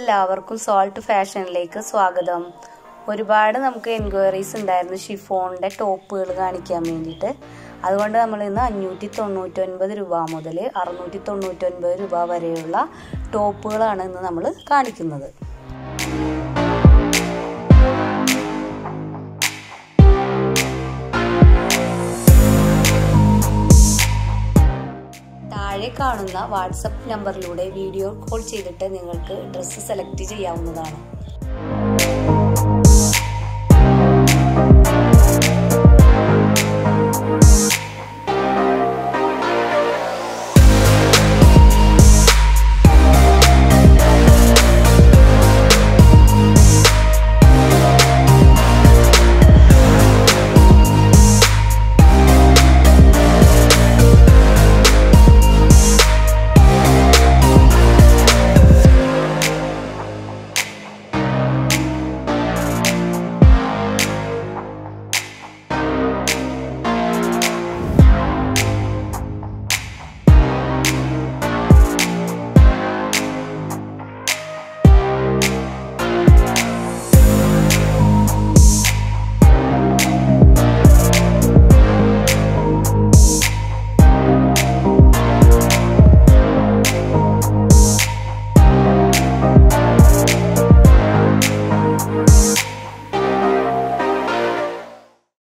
എല്ലാവർക്കും സോൾട്ട് ഫാഷനിലേക്ക് സ്വാഗതം. ഒരുപാട് നമുക്ക് എൻക്വയറീസ് ഉണ്ടായിരുന്നു ഷിഫോണിൻ്റെ ടോപ്പുകൾ കാണിക്കാൻ വേണ്ടിയിട്ട്. അതുകൊണ്ട് നമ്മൾ ഇന്ന് 599 രൂപ മുതൽ 699 രൂപ വരെയുള്ള ടോപ്പുകളാണ് ഇന്ന് നമ്മൾ കാണിക്കുന്നത്. താഴെ കാണുന്ന വാട്സപ്പ് നമ്പറിലൂടെ വീഡിയോ കോൾ ചെയ്തിട്ട് നിങ്ങൾക്ക് ഡ്രസ്സ് സെലക്ട് ചെയ്യാവുന്നതാണ്.